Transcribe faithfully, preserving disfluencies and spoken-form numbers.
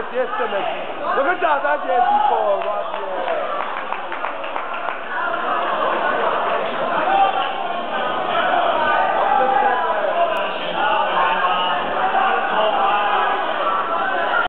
jest, jestem jakiś. No wydada dzieci, po ładnie.